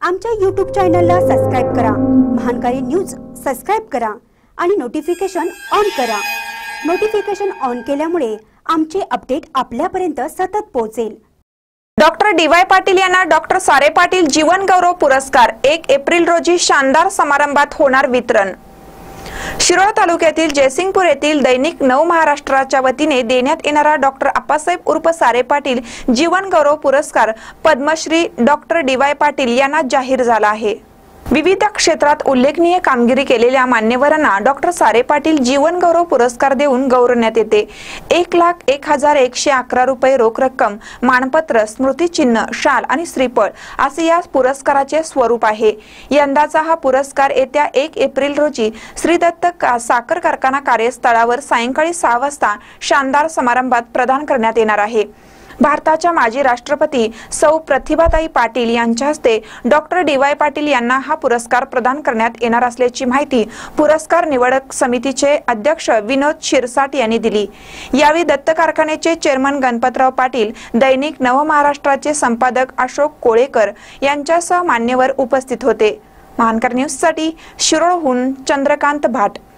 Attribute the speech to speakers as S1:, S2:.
S1: आमच्या YouTube चॅनलला subscribe करा, महानकारी न्यूज सबस्क्राइब करा आणि नोटिफिकेशन ऑन करा। नोटिफिकेशन ऑन केल्यामुळे आमचे अपडेट आपल्यापर्यंत सतत पोहोचेल।
S2: Doctor DY. पाटील यांना डॉक्टर सारे पाटील जीवन गौरव पुरस्कार 1 एप्रिल रोजी शानदार समारंभात होणार वितरण। शिरोळ तालुक्यातील जयसिंगपूर येथील दैनिक नव महाराष्ट्राच्या वतीने देण्यात येणारा डॉक्टर आप्पासाहेब उर्फ सारे पाटील जीवन गौरव पुरस्कार पद्मश्री डॉक्टर डी.वाय. पाटील यांना जाहीर झाला आहे। विविध क्षेत्रात उल्लेखनीय कामगिरी केलेल्या मान्यवरांना डॉक्टर सारे पाटील जीवन गौरव पुरस्कार देऊन गौरवण्यात येते। 1,01,111 रुपये रोख रक्कम, मानपत्र, स्मृतिचिन्ह, शाल आणि श्रीफळ असे या पुरस्काराचे स्वरूप आहे। यंदाचा हा पुरस्कार येत्या 1 एप्रिल रोजी श्री दत्त साखर कारखाना कार्यस्थळावर सायंकाळी 6 वाजता शानदार समारंभात प्रदान करण्यात येणार आहे। भारताच्या माजी राष्ट्रपती सौ प्रतिभाताई पाटील यांच्या हस्ते डॉक्टर डी.वाय. पाटील यांना हा पुरस्कार प्रदान करण्यात येणार असल्याची माहिती पुरस्कार निवडक समितीचे अध्यक्ष विनोद शिरसाट यांनी दिली। यावेळी दत्त कारखान्याचे चेअरमन गणपतराव पाटील, दैनिक नव महाराष्ट्राचे संपादक अशोक कोळेकर यांच्यासह मान्यवर उपस्थित होते। महानकर न्यूज साठी शिरोळहून चंद्रकांत भाट।